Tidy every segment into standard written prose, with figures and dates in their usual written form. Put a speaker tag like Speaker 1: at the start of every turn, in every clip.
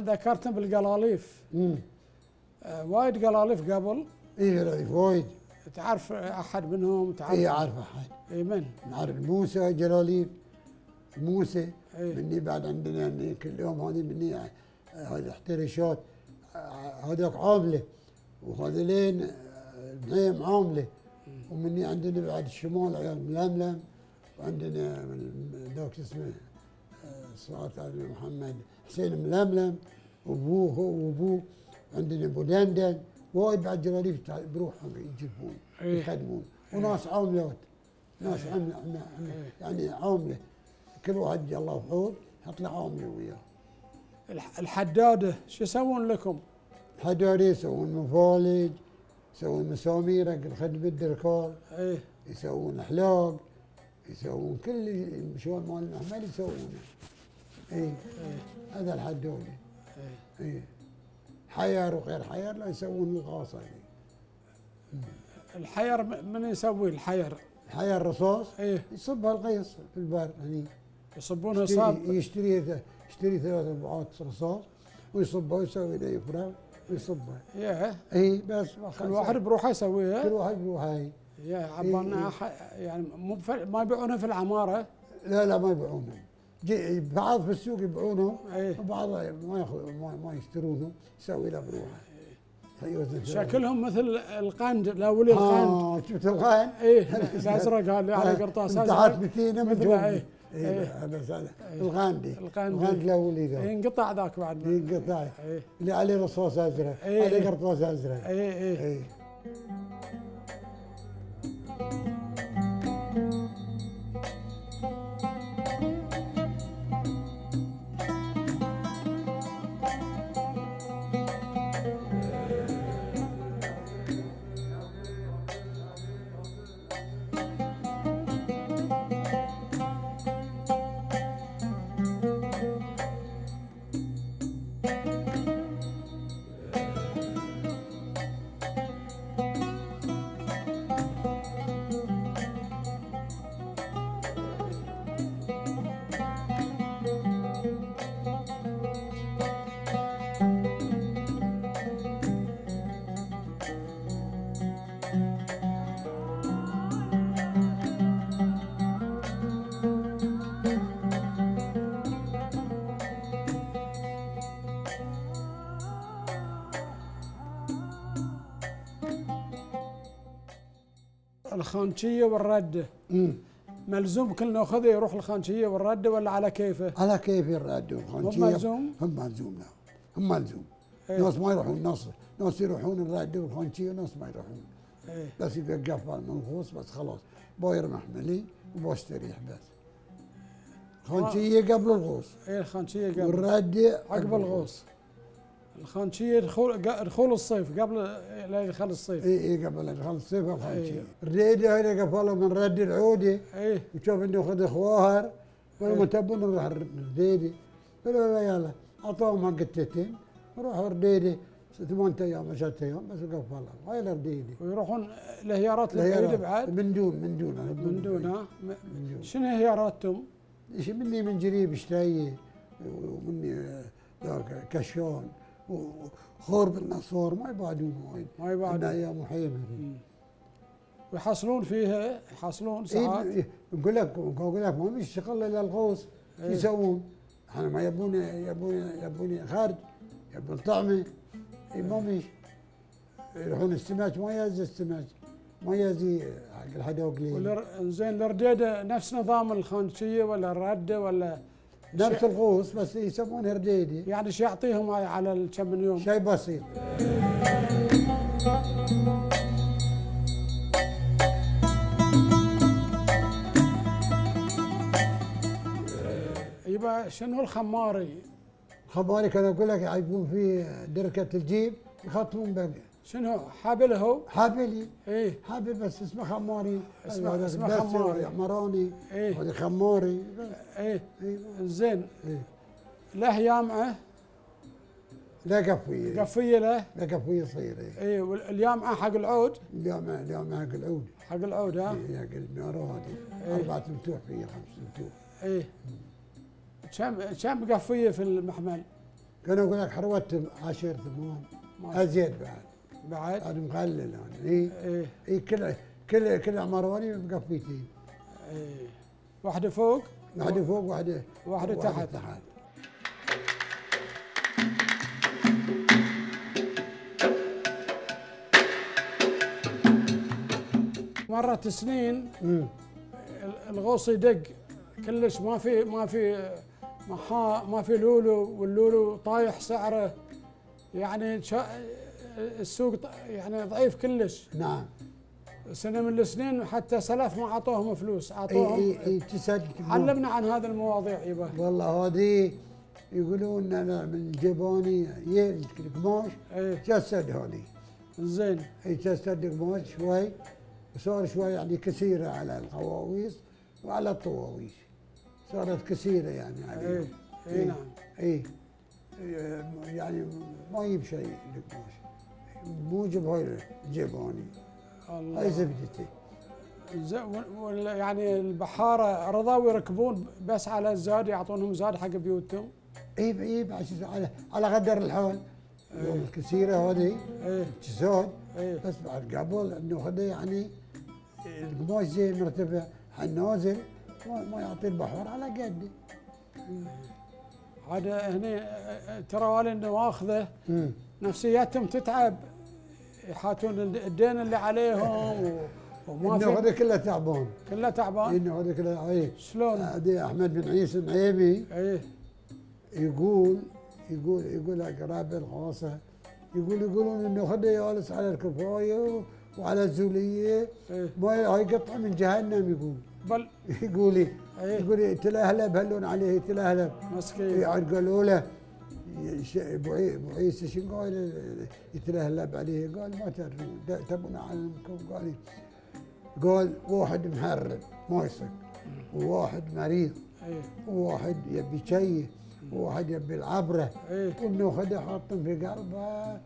Speaker 1: ذكرتم بالقلاليف. وايد قلاليف قبل.
Speaker 2: اي قلاليف وايد.
Speaker 1: تعرف احد منهم؟ تعرف؟
Speaker 2: اي اعرف احد.
Speaker 1: اي من؟
Speaker 2: نعرف موسى جلاليف، موسى.
Speaker 1: إيه؟
Speaker 2: مني بعد عندنا يعني كل يوم هذه مني هذه احتراشات، هذاك عامله وهذولين نعيم عامله. ومني عندنا بعد الشمال عيال ململم، وعندنا ذاك اسمه صلاة على محمد حسين ململم وابوه هو وابوه. عندنا ابو دندن وايد بعد جلاليف بروحهم يجيبون يخدمون. وناس عاملات، ناس عامله يعني عامله، كل واحد الله بحور يحط له عامله وياه.
Speaker 1: الحداده شو يسوون لكم؟
Speaker 2: الحداده يسوون مفالج، يسوون مسامير حق الخدمه الدركال، يسوون احلاق، يسوون كل شغل مال المحمل يسوونه. هذا الحداده. حير وغير حير لا يسوون الغاصه دي.
Speaker 1: الحير من يسوي الحير؟
Speaker 2: الحير رصاص. يصبها القيس في البر هني.
Speaker 1: يصبونها صاب.
Speaker 2: يشتري 3 ربعات رصاص ويصبها ويسوي له يفرغ ويصبها. اي بس
Speaker 1: كل واحد بروحه يسويها.
Speaker 2: كل واحد بروحه.
Speaker 1: يا عبالنا يعني مو ما يبيعونها في العماره؟
Speaker 2: لا ما يبيعونها. بعض في السوق يبيعونهم وبعض ما ياخذ ما يشترونهم، يسوي له بروحه.
Speaker 1: شكلهم مثل القند، لا ولي القند.
Speaker 2: شفت القند؟
Speaker 1: الازرق هذا على قرطاس ازرق.
Speaker 2: تحت متينه من جوا.
Speaker 1: هذا
Speaker 2: الغاندي. الغاند لا ولي ذا.
Speaker 1: ينقطع ذاك بعد.
Speaker 2: ينقطع. اللي عليه رصاص ازرق، عليه قرطاس ازرق.
Speaker 1: اي الخانشيه والرده. ملزوم كل ناخذه يروح الخانشيه والرده ولا على كيفه؟
Speaker 2: على كيف الرده والخانشيه.
Speaker 1: هم ملزوم؟
Speaker 2: هم ملزوم. لا هم ملزوم. ناس ما يروحون، ناس يروحون الرده والخانشيه وناس ما يروحون. بس يبقى قفل منغوص بس خلاص، باير محملي وبستريح بس. الخانشيه قبل الغوص.
Speaker 1: الخانشيه قبل.
Speaker 2: والرده
Speaker 1: عقب الغوص. الخانشيه دخول الصيف قبل لا يدخل الصيف.
Speaker 2: اي قبل لا يدخل الصيف الخانشيه. الريده هذا قفلوا من رد العوده. وشوف انه خذ اخواهر قالوا تبون نروح الرديده. قالوا لا يلا اعطوهم حق التتين وروحوا الرديده 8 ايام 10 ايام بس قفلوا هاي الرديده.
Speaker 1: ويروحون الهيارات البعيده بعد؟
Speaker 2: من دون
Speaker 1: ها؟ شنو هياراتهم؟
Speaker 2: مني من جريب اشتايه ومني كشون وخور بالنصور ما يبعدون وايد.
Speaker 1: ما يبعدون.
Speaker 2: ايام وحيمه.
Speaker 1: ويحصلون فيها، يحصلون ساعات.
Speaker 2: نقول لك ما فيش شغل الا الغوص. شو يسوون؟ احنا ما يبون خارج، يبون طعمه. ما فيش. يروحون السمك ما يزي السمك، ما يزي حق الحدوقلين.
Speaker 1: زين الرديده نفس نظام الخانشيه ولا الرده ولا؟
Speaker 2: نفس الغوص بس يسمونها رديده.
Speaker 1: يعني شو يعطيهم على الكم من يوم؟
Speaker 2: شيء بسيط.
Speaker 1: يبقى شنو الخماري؟
Speaker 2: الخماري كان اقول لك يعيبون فيه دركه الجيب يخطون بقى.
Speaker 1: شنو حابله هو؟
Speaker 2: حابلي. حابل بس اسمه خماري.
Speaker 1: اسمه خماري.
Speaker 2: مراني. هذا خماري.
Speaker 1: زين. له يامعه؟
Speaker 2: لا قفويه.
Speaker 1: قفيه له؟
Speaker 2: لا قفويه صغيره.
Speaker 1: واليامعه حق العود؟
Speaker 2: اليامعه حق العود.
Speaker 1: حق العود ها؟
Speaker 2: حق الميارو هذه 4 متوح فيها 5 متوح.
Speaker 1: كم قفيه في المحمل؟
Speaker 2: كانوا يقول لك حروت 10 8 ازيد
Speaker 1: بعد
Speaker 2: بعد مقلل يعني. اي
Speaker 1: ايه
Speaker 2: اي كل عمرواني مقفيتين.
Speaker 1: ايه واحده فوق
Speaker 2: واحده فوق
Speaker 1: واحده تحت. مرت سنين الغوص يدق كلش، ما في لولو، واللولو طايح سعره، يعني السوق يعني ضعيف كلش.
Speaker 2: نعم.
Speaker 1: سنه من السنين حتى سلف ما اعطوهم فلوس، اعطوهم.
Speaker 2: اي تصدق.
Speaker 1: علمنا عن هذه المواضيع يبا.
Speaker 2: والله هذه يقولون من الجباني القماش جسد هذه.
Speaker 1: زين.
Speaker 2: اي جسد القماش شوي، وصار شوي يعني كثيره على القواويس وعلى الطواويس، صارت كثيره يعني عليهم.
Speaker 1: اي نعم.
Speaker 2: اي يعني ما يجيب شيء القماش، موجب هاي الجباني.
Speaker 1: الله.
Speaker 2: هاي زبدتي.
Speaker 1: يعني البحاره رضوا يركبون بس على الزاد، يعطونهم زاد حق بيوتهم.
Speaker 2: اي على قدر الحول. يوم الكثيره هذه جسود. بس بعد قبل انه خذ يعني القماش زين مرتفع، حنازل ما يعطي البحر على قده.
Speaker 1: عاد هني ترى والدنا واخذه نفسياتهم تتعب، يحاتون الدين اللي عليهم وما
Speaker 2: انه هذا كله تعبان.
Speaker 1: كله تعبان.
Speaker 2: انه هذا كله. اي
Speaker 1: شلون؟
Speaker 2: احمد بن عيسى النعيمي
Speaker 1: ايه
Speaker 2: يقول اقراب الغاصه، يقولون انه خده جالس على الكفايه وعلى الزوليه. ما هاي قطعه من جهنم يقول.
Speaker 1: بل
Speaker 2: يقول يتلهلب هلون عليه يتلهلب.
Speaker 1: مسكين.
Speaker 2: قالوا له ابو عيسى شنو قال يتلهلب عليه؟ قال ما تدرون تبون اعلمكم. قال واحد محرم ما يصير، وواحد مريض، وواحد يبي شيء، وواحد يبي العبره. وانه خده حاطهم في قلبه،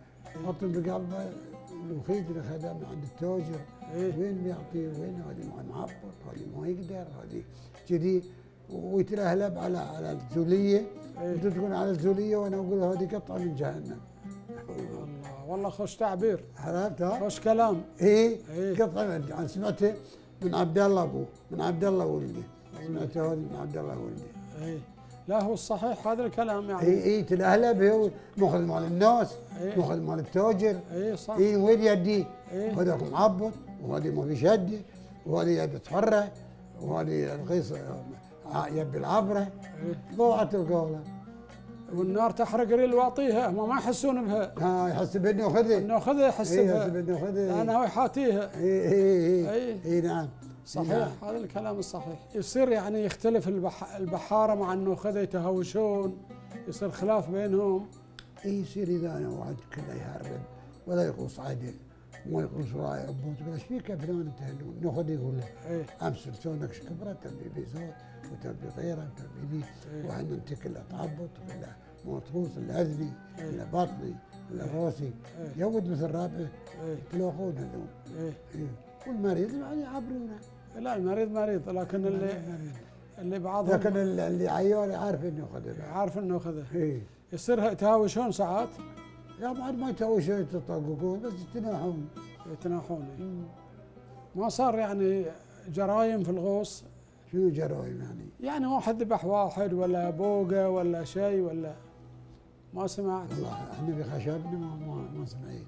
Speaker 2: الوخيد اللي خده من عند التاجر. وين بيعطيه؟ وين هذه ما معبط، هذه ما يقدر، هذه كذي. ويتلهلب على الزوليه. انت تقول على الزوليه وانا اقول هذه قطعه من جهنم.
Speaker 1: الله والله خوش تعبير.
Speaker 2: عرفت ها؟
Speaker 1: خوش كلام.
Speaker 2: قطعه. انا سمعته من عبد الله ابوه، من عبد الله ولدي. سمعته هذه من عبد الله ولدي.
Speaker 1: لا هو الصحيح هذا الكلام يعني.
Speaker 2: اي تلهلب، هو ماخذ مال الناس، ماخذ مال التاجر.
Speaker 1: صح.
Speaker 2: وين يدي؟ هذاك معبط، وهذه ما في شده، وهذه يبي تحره، وهذه القيص يبي العبره. ضاعت القوله.
Speaker 1: والنار تحرق ريل واعطيها، هم ما يحسون بها.
Speaker 2: يحس بانه خذها.
Speaker 1: انه خذها يحس بها.
Speaker 2: يحس بانه خذها.
Speaker 1: لانه هو يحاتيها.
Speaker 2: اي نعم.
Speaker 1: صحيح.
Speaker 2: نعم.
Speaker 1: هذا الكلام الصحيح. يصير يعني يختلف البحاره مع انه خذا يتهاوشون، يصير خلاف بينهم.
Speaker 2: يصير اذا انا واحد كله يهرب ولا يقوص عدل وما يقوص راعي عبود، تقول ايش فيك يا فلان انت هلون؟ ناخذ يقول له امس لسانك كبرت تبي بيزود وتبي غيره وتبي ذي. وحنا انت كله تعبط وكله ما تغوص الا اذني الا بطني الا راسي. يود مثل رابعه يتلاقون هلون. والمريض يعني يعبرونه.
Speaker 1: لا المريض مريض، لكن اللي بعضهم
Speaker 2: لكن اللي عيار عارف انه خذها.
Speaker 1: عارف انه خذها. يصير يتهاوشون ساعات.
Speaker 2: لا بعد ما يتهاوشون يتطاققون، بس
Speaker 1: يتناحون. ما صار يعني جرايم في الغوص.
Speaker 2: شنو جرايم يعني؟
Speaker 1: يعني واحد ذبح واحد ولا بوقه ولا شيء ولا ما سمعت؟
Speaker 2: والله احنا بخشبنا ما سمعت.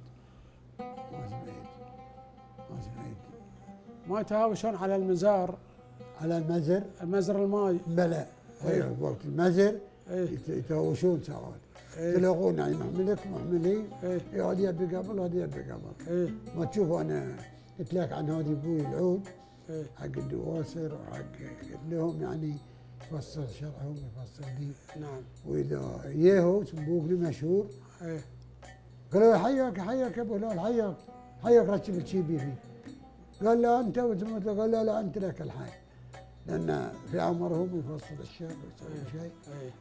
Speaker 1: ما يتهاوشون على المزار.
Speaker 2: على المزر؟
Speaker 1: المزر الماي.
Speaker 2: بلى. وقت المزر يتهاوشون ساعات. تلاقون يعني محملك محملي. هذه يبي قبل وهذه يبي قبل. ما تشوف انا قلت لك عن هذه ابوي العود حق الدواسر وحق لهم يعني يفصل شرعهم يفصل دي.
Speaker 1: نعم.
Speaker 2: واذا ياهو سبوقني مشهور. قالوا حياك يا ابو هلال، حياك ركب الشيبي فيه. قال له انت وزمته، قال له لا انت لك الحي، لان في عمرهم يفصل الشيء ويسوي شيء.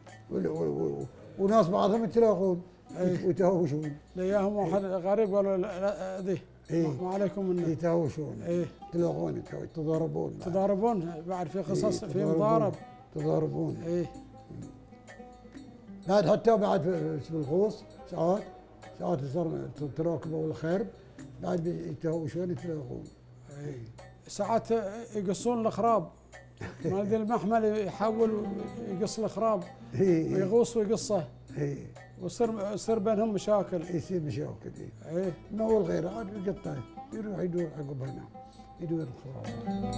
Speaker 2: وناس بعضهم يتلاقون ويتهاوشون.
Speaker 1: لياهم واحد غريب قالوا ذي ما عليكم منه.
Speaker 2: يتهاوشون. يتلاقون
Speaker 1: تضاربون بعد في قصص في مضارب.
Speaker 2: تضاربون. بعد حتى بعد في الغوص ساعات يصير تراكبوا الخرب بعد يتهوشون يتلاقون.
Speaker 1: ساعات يقصون الخراب ما ادري المحمل يحول يقص الخراب ويغوص ويقصه ويصير بينهم مشاكل.
Speaker 2: يصير مشاكل.
Speaker 1: ايه
Speaker 2: ما هو الغير عاد يقطع يروح يدور عقب هنا يدور الخراب.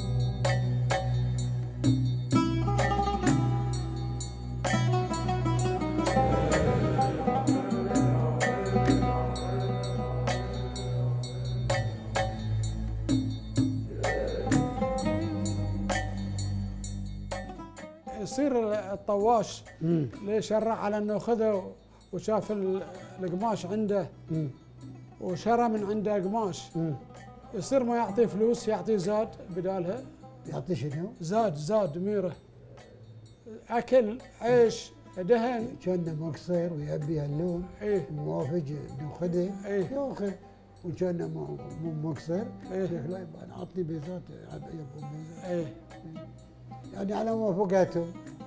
Speaker 1: يصير الطواش اللي شرع على انه خذه وشاف القماش عنده وشرى من عنده قماش يصير ما يعطي فلوس يعطي زاد بدالها.
Speaker 2: يعطي شنو؟
Speaker 1: زاد ميره اكل عيش دهن.
Speaker 2: كان مقصر ويبي اللون موافق ناخذه ياخذ وكان مو مقصر لا يبقى اعطني بيزات يبون بيزات يعني على موافقته.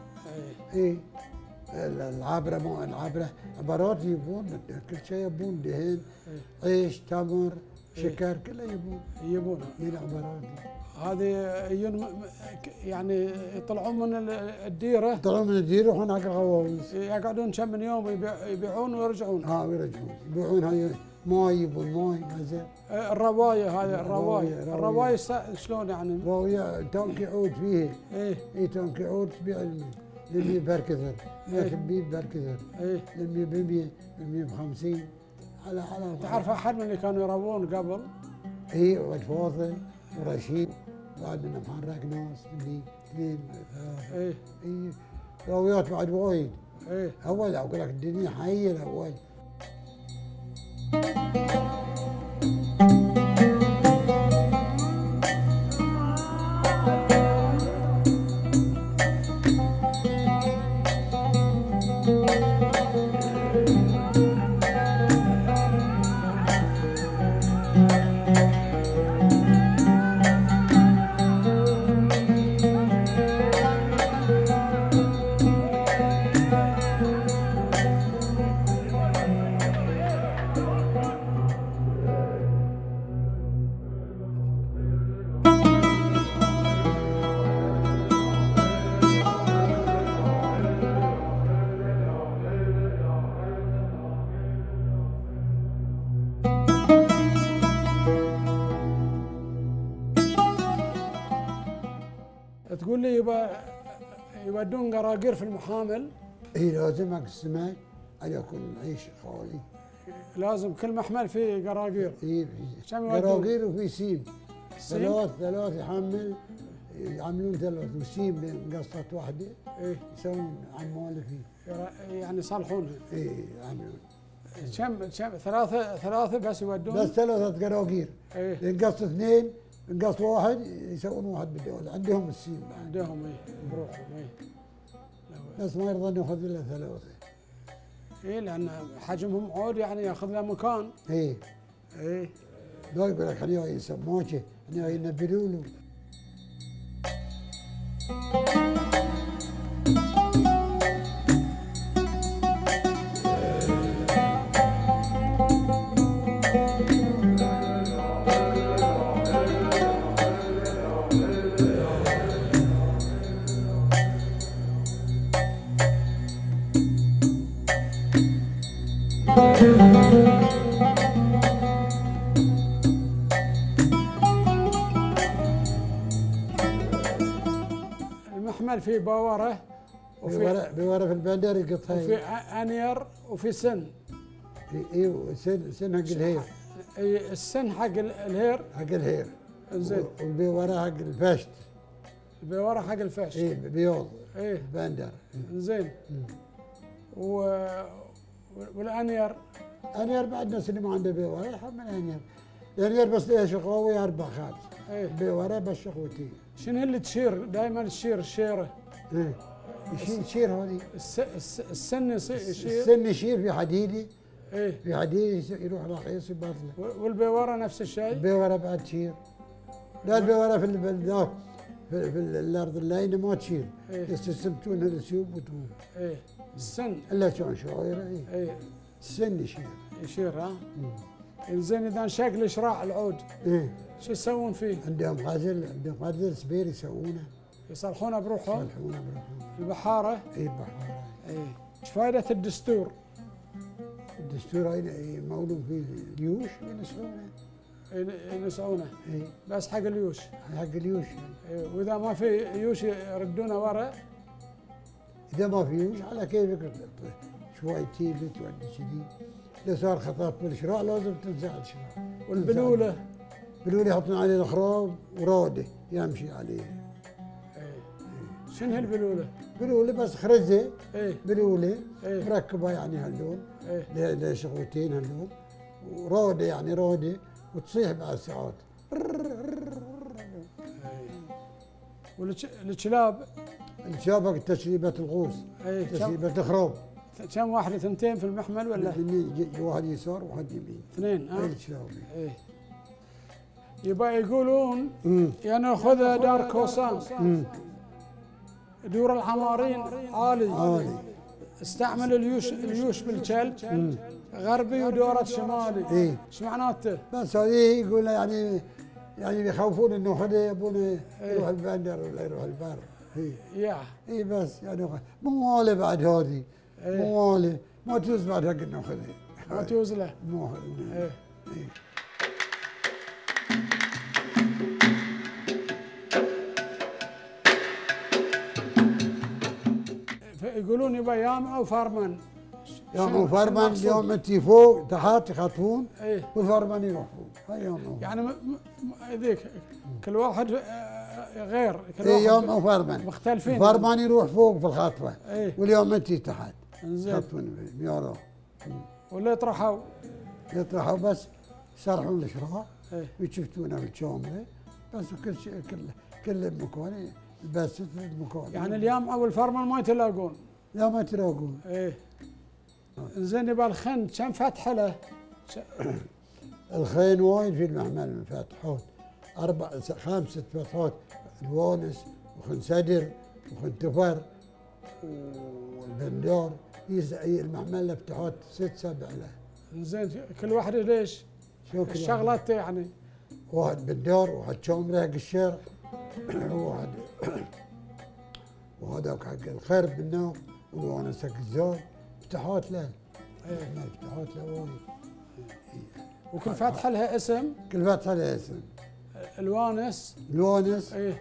Speaker 2: العابره مو العابره عبارات يبون كل شيء يبون دهن عيش تمر شكر كله يبون من العبارات
Speaker 1: هذه يعني يطلعون من الديره
Speaker 2: يروحون حق الغواويس
Speaker 1: يقعدون كم من يوم يبيعون ويرجعون.
Speaker 2: ويرجعون يبيعون هاي ماي يبون ماي زين.
Speaker 1: الروايه هذه الروايه شلون يعني؟
Speaker 2: روايه تونك يعود فيه. تونك يعود تبيع للمية بركثر لكن بيب بركثر للمية ب100 للمية ب50 على
Speaker 1: تعرف احد من اللي كانوا يروون قبل؟
Speaker 2: ولد فاضل ورشيد بعدنا محرك ناس مني اثنين ثلاثة. راويات بعد وايد. اول اقول لك الدنيا حيه الاول.
Speaker 1: تقول لي يودون قراقير في المحامل.
Speaker 2: لازم حق السمك على يكون العيش خالي.
Speaker 1: لازم كل محمل فيه قراقير.
Speaker 2: قراقير وفي سيم. ثلاث يحمل يعملون ثلاث وسيم بين قصة واحدة. يسوون عمالة فيه.
Speaker 1: يعني يصلحونها.
Speaker 2: يعملون.
Speaker 1: كم ثلاثة بس يودون؟
Speaker 2: بس 3 قراقير. ينقص 2 ينقص 1 يسوون واحد بالدولة عندهم السيم.
Speaker 1: عندهم بروحهم
Speaker 2: بس ما يرضون ياخذ الا 3.
Speaker 1: لان حجمهم عود يعني ياخذ له مكان.
Speaker 2: لا يقول لك خليه يسموكه خليه ينبلوا له.
Speaker 1: المحمل فيه باوره
Speaker 2: بيوره في البندر يقطها
Speaker 1: وفي انير وفي سن.
Speaker 2: سن حق الهير.
Speaker 1: السن حق الهير. زين.
Speaker 2: والبيوره حق الفشت.
Speaker 1: البيوره حق الفشت.
Speaker 2: بيوض. بندر.
Speaker 1: زين. والانير.
Speaker 2: انير بعد ناس اللي ما عنده بيوره يحمل انير. الانير بس ايش قوي 4 5. بيوره بس شخوتي.
Speaker 1: شنو اللي تشير دائما تشير الشيره؟
Speaker 2: يشير هذه.
Speaker 1: السن يشير.
Speaker 2: السن يشير في حديدي. في حديدي يروح راقيس يبطله.
Speaker 1: والبيوره نفس الشيء؟
Speaker 2: البيوره بعد تشير. لا البيوره في في الارض اللينه ما تشيل،
Speaker 1: إيه.
Speaker 2: يستسمتونها الاسيوب وتموت.
Speaker 1: ايه السن.
Speaker 2: الا كان شعيره اي
Speaker 1: ايه
Speaker 2: السن يشيل.
Speaker 1: يشير ها. زين اذا انشق الشراع العود
Speaker 2: ايه
Speaker 1: شو يسوون فيه؟
Speaker 2: عندهم غزل سبير يسوونه.
Speaker 1: يصلحونه بروحهم؟
Speaker 2: يصلحونه بروحهم.
Speaker 1: البحاره؟
Speaker 2: اي البحاره.
Speaker 1: ايه ايش فائده الدستور؟
Speaker 2: الدستور مولود فيه اليوش ينسعونه.
Speaker 1: ينسعونه؟
Speaker 2: اي
Speaker 1: بس حق اليوش؟
Speaker 2: حق اليوش.
Speaker 1: إيه. واذا ما في يوش يردونه ورا؟
Speaker 2: اذا ما في يوش على كيفك شوي تيبت تودي كذي. لو صار خطاف بالشراع لازم تنزع الشراع.
Speaker 1: والبلوله؟
Speaker 2: بلوله يحطون عليه الخروب وروده يمشي عليه.
Speaker 1: ايه شنو هالبلوله؟
Speaker 2: بلوله بس خرزه.
Speaker 1: ايه
Speaker 2: بلوله
Speaker 1: إيه.
Speaker 2: مركبه يعني هاللون.
Speaker 1: ايه
Speaker 2: له شغلتين هاللون وروده يعني روده وتصيح بعد ساعات.
Speaker 1: والكلاب؟
Speaker 2: الشابك تشريبة الغوص.
Speaker 1: ايه
Speaker 2: تشريبة الخروب.
Speaker 1: كم واحدة ثنتين في المحمل ولا؟
Speaker 2: واحد يسار وواحد يمين.
Speaker 1: اثنين ها؟
Speaker 2: الشلاب.
Speaker 1: ايه يبقى يقولون يا ناخذ دار كوسان دور العمارين عالي. استعمل اليوش بالكلب غربي ودورة شمالي.
Speaker 2: ايه
Speaker 1: ايش معناته؟
Speaker 2: بس هذه يقول يعني بيخوفون انه خذ يبون يروح البندر ولا يروح البر. اي بس يعني موالي بعد هذه. موالي ما تجوز بعد حق انه خذه.
Speaker 1: ما تجوز له.
Speaker 2: مو ايه.
Speaker 1: يقولون يبقى يامعه وفارمان.
Speaker 2: يامعه وفارمان اليوم انت فوق تحت يخطفون.
Speaker 1: ايه
Speaker 2: والفارمان يروح فوق. يامعه
Speaker 1: يعني ذيك كل واحد غير. كل
Speaker 2: واحد يامعه وفارمان
Speaker 1: مختلفين.
Speaker 2: الفارمان يروح فوق في الخطفه.
Speaker 1: ايه
Speaker 2: واليوم انت تحت.
Speaker 1: زين.
Speaker 2: يخطفون بيورو.
Speaker 1: ولا يطرحوا
Speaker 2: بس يسرحون الشراع.
Speaker 1: ايه
Speaker 2: ويشفتونه بالشومره بس كل شيء كل مكان بس المكان.
Speaker 1: يعني اليامعه والفرمان ما يتلاقون؟
Speaker 2: لا ما يتلاقون.
Speaker 1: ايه زين يبقى الخن كم فتحه له؟
Speaker 2: الخين وايد في المحمل فتحات 5 فتحات الوانس وخن سدر وخن تفر والبندار. المحمل له فتحات 6 7 له.
Speaker 1: زين كل واحده ليش؟ الشغلات يعني
Speaker 2: واحد بندار وواحد شومره حق الشرق وواحد وهذاك حق الخرب بالنار والوانس حق الزاد. فتحات له. فتحات له وايد.
Speaker 1: وكل فتحه لها اسم؟
Speaker 2: كل فتحه لها اسم.
Speaker 1: الوانس
Speaker 2: ايه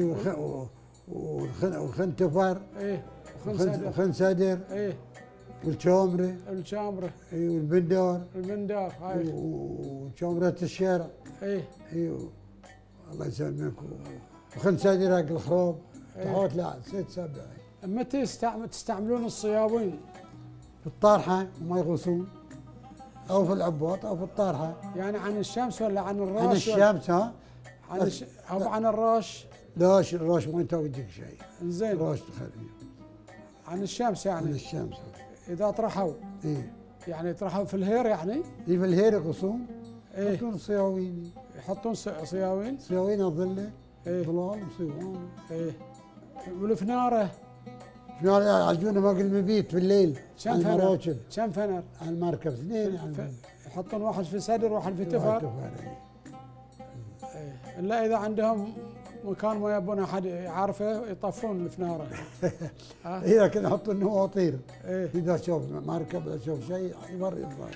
Speaker 2: وخن تفر.
Speaker 1: ايه
Speaker 2: وخن سدر.
Speaker 1: ايه
Speaker 2: والشومره. اي والبندار.
Speaker 1: هاي
Speaker 2: وشومره الشارع.
Speaker 1: ايه
Speaker 2: الله يسلمك. وخن سدر حق الخروب. فتحات لا 6 7.
Speaker 1: متى تستعملون الصياوين؟
Speaker 2: في الطارحه وما يغوصون او في العباط او في الطارحه.
Speaker 1: يعني عن الشمس ولا عن الراش؟
Speaker 2: عن الشمس ها؟
Speaker 1: او عن الراش؟
Speaker 2: لا الراش ما يتوجك شيء.
Speaker 1: زين.
Speaker 2: الراش تخليه
Speaker 1: عن الشمس يعني؟
Speaker 2: عن الشمس.
Speaker 1: اذا طرحوا
Speaker 2: ايه
Speaker 1: يعني يطرحوا في الهير يعني؟
Speaker 2: اي في الهير يغوصون.
Speaker 1: ايه
Speaker 2: يحطون صياوين.
Speaker 1: يحطون صياوين؟
Speaker 2: صياوين الظله.
Speaker 1: ايه
Speaker 2: ظلال وصيوان.
Speaker 1: ايه والفناره؟
Speaker 2: فنار يعالجونه باقي المبيت في الليل.
Speaker 1: كم فنر؟ كم فنر؟
Speaker 2: على المركب 2
Speaker 1: يحطون واحد في سدر وواحد في تفر. ايه الا اذا عندهم مكان ما يبون احد يعرفه يطفون الفناره.
Speaker 2: اذا كان يحطون نواطير.
Speaker 1: ايه
Speaker 2: اذا شوف مركب ولا شوف شيء يمر يطلع.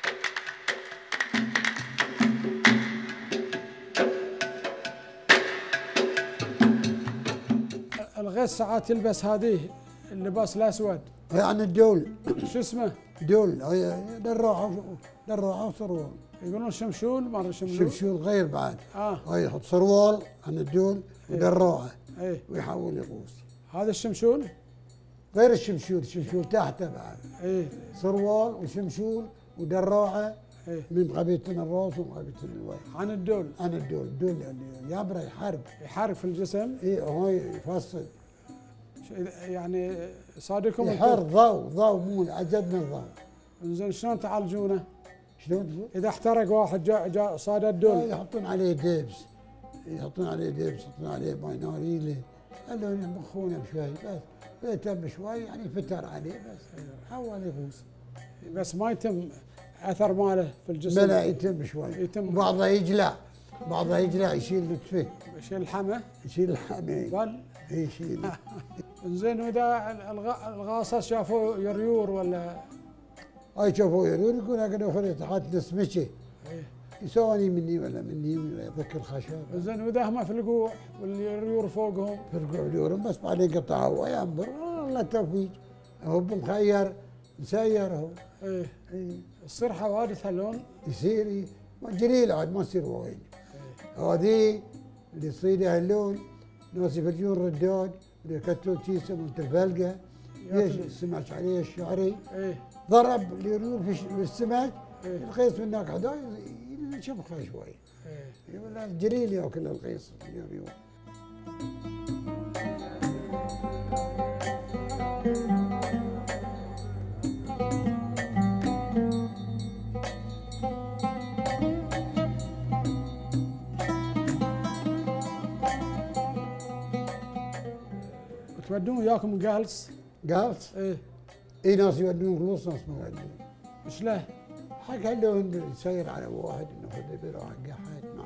Speaker 1: الغيث ساعات يلبس هذه اللباس الاسود.
Speaker 2: يعني الدول.
Speaker 1: شو اسمه؟
Speaker 2: دول دراعه وسروال.
Speaker 1: يقولون شمشول ما
Speaker 2: شمشول غير بعد.
Speaker 1: هاي
Speaker 2: يحط سروال عن الدول ودراعه.
Speaker 1: ايه
Speaker 2: ويحاول يغوص.
Speaker 1: هذا الشمشول؟
Speaker 2: غير الشمشول تحته بعد.
Speaker 1: ايه
Speaker 2: سروال وشمشول ودراعه.
Speaker 1: ايه
Speaker 2: من قبيلتنا الراس وقبيلتنا الوجه.
Speaker 1: عن الدول
Speaker 2: الدول يعني يبرى
Speaker 1: يحرق في الجسم.
Speaker 2: ايه هو يفصل
Speaker 1: يعني صادقكم
Speaker 2: يحر ضوء مو ازيد من الضوء.
Speaker 1: زين شلون تعالجونه؟
Speaker 2: شلون؟
Speaker 1: اذا احترق واحد جاء صاد الدول
Speaker 2: يحطون عليه دبس يحطون عليه دبس، يحطون عليه ماي ناريله، خلون يطبخونه بشوي بس، يتم شوي يعني فتر عليه بس حول يغوص.
Speaker 1: بس ما يتم اثر ماله في الجسم؟
Speaker 2: لا يتم شوي،
Speaker 1: يتم.
Speaker 2: بعضها يجلع، بعضها يجلع يشيل لطفه،
Speaker 1: يشيل الحمى؟
Speaker 2: يشيل الحمى،
Speaker 1: بل
Speaker 2: يشيل.
Speaker 1: زين، واذا الغاصه شافوا يريور ولا؟
Speaker 2: هاي شافوا يريور يقول اقدر اخذ تحت نسمكه، يسواني مني ولا مني ولا يفك الخشب.
Speaker 1: زين، واذا هم في القوع واليريور فوقهم؟
Speaker 2: في القوع اليورم بس بعدين قطع هو ينبر، الله التوفيق، هو مخير مسير هو.
Speaker 1: ايه تصير حوادث هاللون؟
Speaker 2: يصير جليل عاد ما يصير وايد. هذه اللي تصير هاللون ناس يفرجون رداد ويكتلون كيسه مالت الفلقه، ليش السمك عليه الشعري؟ ضرب اليريور في السمك، القيس من هناك حدا يشبخه شوي. ولا جليل ياكل القيس اليريور.
Speaker 1: تودون وياكم قالس؟
Speaker 2: قالس؟ اي ناس يودون فلوس، ناس ما يودون.
Speaker 1: ايش له؟
Speaker 2: حق لهم يسير على واحد انه خذ بيروح قحط مع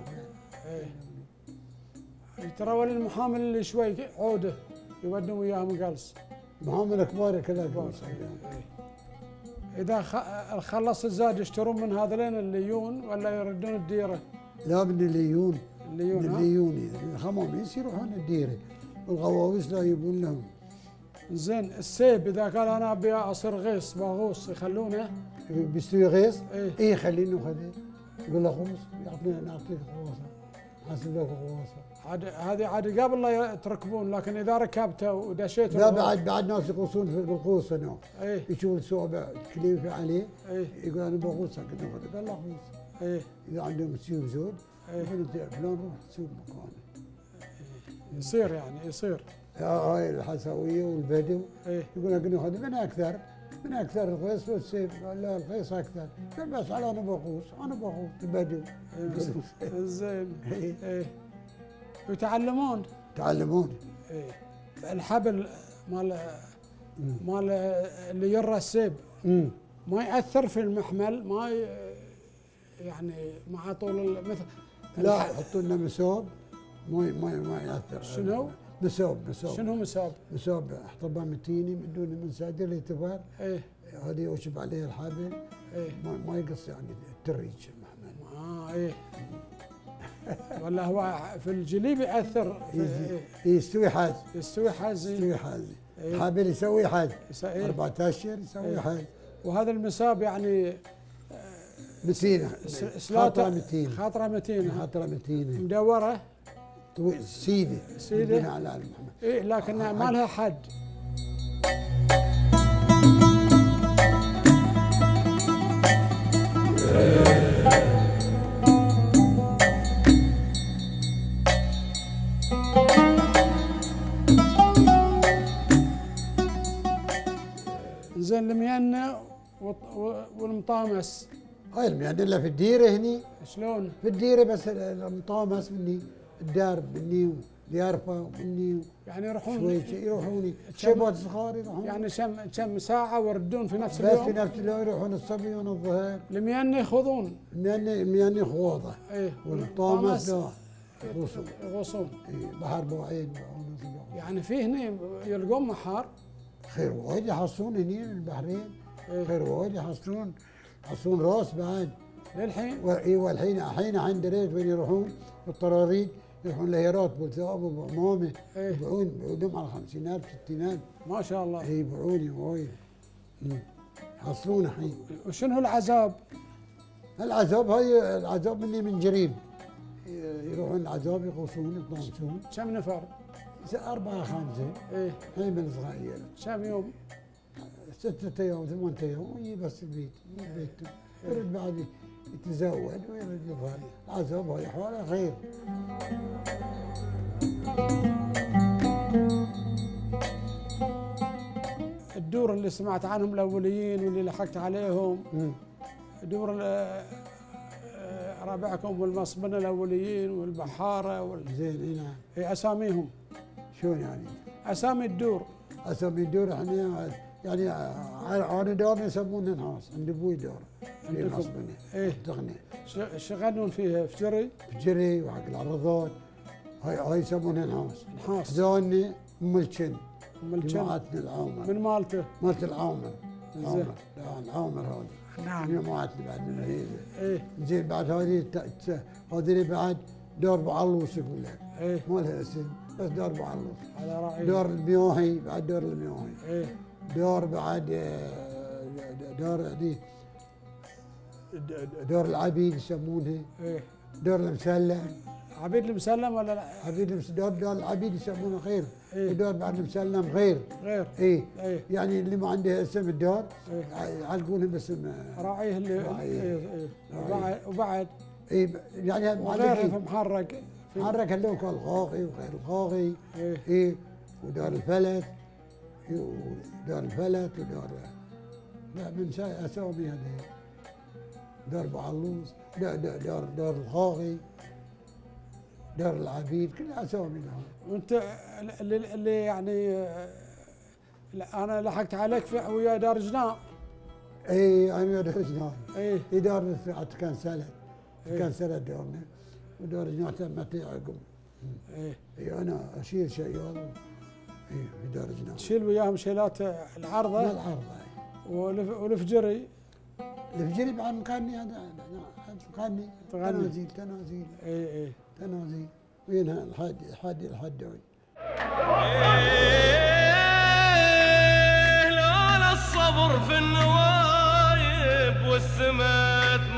Speaker 1: ترى ولا المحامل اللي شوي عوده يودون وياهم قالس.
Speaker 2: محامل كبار كلها قالس.
Speaker 1: اذا خلص الزاد يشترون من هذولين الليون ولا يردون الديره؟
Speaker 2: لا من الليون.
Speaker 1: الليون
Speaker 2: من الليون، الخماميس يروحون الديره والغواويس لا يبون لهم.
Speaker 1: زين، السيب اذا قال انا ابي اصير غيص باغوص يخلونه؟
Speaker 2: بيستوي غيص؟
Speaker 1: اي
Speaker 2: يخلينه خذه، يقول له غوص، يعطينا نعطيك غواصه، حاسب لك غواصه.
Speaker 1: هذه عاد قبل لا تركبون، لكن اذا ركبته ودشيته.
Speaker 2: لا بعد ناس يغوصون بالقوس هنا. يشوف الصوبع كليفه عليه. يقول انا بغوص قد ناخذ، قال له غوص. اذا عندهم سيوف زود يقول انت فلان روح سوق مكانه.
Speaker 1: يصير يعني يصير.
Speaker 2: هاي الحسويه والبدو يقول لك ناخذ من اكثر القيس والسيف. قال لا القيس اكثر. قال بس على انا بغوص البدو.
Speaker 1: زين. ويتعلمون. الحبل مال اللي يرى السيب ما ياثر في المحمل، ما يعني مع طول مثل.
Speaker 2: لا يحطوا لنا مسوب ما ياثر.
Speaker 1: شنو؟
Speaker 2: مسوب.
Speaker 1: شنو مسوب؟
Speaker 2: مسوب احطبها متيني من دون من سادر يتفار. هذه يوشب عليه الحبل. ما يقص يعني التريج المحمل. ولا
Speaker 1: هو في الجليب ياثر؟
Speaker 2: يستوي حاز. الحبل يسوي حاز. 4 اشهر يسوي حاز.
Speaker 1: وهذا المساب يعني
Speaker 2: متينه.
Speaker 1: خاطره متينه. مدوره.
Speaker 2: سيده على المحمل.
Speaker 1: لكنها ما لها حد. زين، الميانة والمطامس.
Speaker 2: هاي الميانة اللي في الديرة هني.
Speaker 1: شلون؟
Speaker 2: في الديرة بس المطامس مني الدار مني وديارفة مني.
Speaker 1: يعني يروحون
Speaker 2: يروحون شباب صغار يروحون.
Speaker 1: يعني كم ساعة ويردون في نفس اليوم؟
Speaker 2: بس في نفس اليوم يروحون الصبي والظهر.
Speaker 1: الميانة يخوضون؟
Speaker 2: الميانة خوضة. والمطامس لا
Speaker 1: يغوصون.
Speaker 2: بحر بوعين.
Speaker 1: يعني في هنا يلقون محار؟
Speaker 2: خير وايد يحصلون هني البحرين. خير وايد يحصلون راس بعد
Speaker 1: للحين.
Speaker 2: والحين الحين دريت وين يروحون الطراريد، يروحون لهيرات بولثاب وبعمامه. يبيعون لهم على 50,000 60,000
Speaker 1: ما شاء الله.
Speaker 2: يبيعوني وايد يحصلون الحين.
Speaker 1: وشنو العذاب؟
Speaker 2: هاي العذاب مني من جريب، يروحون العذاب يغوصون يطامسون.
Speaker 1: كم نفر؟
Speaker 2: 4 5. حمل صغير.
Speaker 1: كم يوم؟
Speaker 2: 6 أيام 8 أيام ويجي بس البيت بيته. يرد بعد يتزوج ويرد يظهر. العذاب هاي حواله خير.
Speaker 1: الدور اللي سمعت عنهم الاوليين واللي لحقت عليهم، دور ربعكم والمصبنه الاوليين والبحاره
Speaker 2: زين اي نعم.
Speaker 1: هي اساميهم
Speaker 2: شلون يعني؟
Speaker 1: اسامي الدور.
Speaker 2: اسامي الدور احنا يعني انا دورنا يسمونه نحاس، عند ابوي دور في
Speaker 1: عندكم؟
Speaker 2: مصبنه
Speaker 1: ايه
Speaker 2: تغني
Speaker 1: شغلون فيها فجري
Speaker 2: بجري وحق العرضات، هاي يسمونها نحاس.
Speaker 1: نحاس.
Speaker 2: زوني ملكن
Speaker 1: ملكن
Speaker 2: جماعتنا العامر
Speaker 1: من مالته.
Speaker 2: مالت العامر.
Speaker 1: زين.
Speaker 2: العامر هذه
Speaker 1: نعم.
Speaker 2: جماعتنا بعد من هي.
Speaker 1: ايه
Speaker 2: زين بعد هذه هذه بعد دور بعلوس يقول لك.
Speaker 1: ايه
Speaker 2: ما لها اسم بس دور بعلوس.
Speaker 1: على راعي.
Speaker 2: دور الميوهي بعد دور الميوهي.
Speaker 1: ايه
Speaker 2: دور بعد دور دي دور العبيد يسمونها.
Speaker 1: ايه
Speaker 2: دور المسلم.
Speaker 1: عبيد المسلم ولا لا؟
Speaker 2: عبيد دور العبيد يسمونه غير.
Speaker 1: إيه.
Speaker 2: ودور بعد المسلم غير.
Speaker 1: غير.
Speaker 2: اي
Speaker 1: ايه
Speaker 2: يعني اللي ما عنده اسم الدور
Speaker 1: إيه.
Speaker 2: يعلقونه باسم
Speaker 1: راعيه اللي
Speaker 2: راعيه.
Speaker 1: ايه ايه وبعد
Speaker 2: اي يعني
Speaker 1: وغيره في
Speaker 2: معلقين
Speaker 1: محرق.
Speaker 2: حرك اللوك الغاغي وغير الغاغي.
Speaker 1: ايه
Speaker 2: اي ودور الفلت. ودور الفلت ودور لا من اسامي هذه دور بعلوس دور الغاغي دور العبيد كلها اسامي لهم.
Speaker 1: وانت اللي يعني انا لحقت عليك في ويا دار جناء.
Speaker 2: اي انا دور جنان.
Speaker 1: ايه
Speaker 2: اي دور كان سلة.
Speaker 1: إيه.
Speaker 2: كان سلة دورنا ودور جنان تمت عقب.
Speaker 1: ايه
Speaker 2: اي انا اشيل شيال. اي في دور جنان.
Speaker 1: تشيل وياهم شيلات
Speaker 2: ما
Speaker 1: العرضه
Speaker 2: العرض.
Speaker 1: والفجري.
Speaker 2: الفجري بعد مقني هذا مقني
Speaker 1: تغني.
Speaker 2: تنازيل
Speaker 1: ايه ايه
Speaker 2: تنازيل وينها الحادي الحدوي.
Speaker 3: لولا الصبر في النوايب والسمات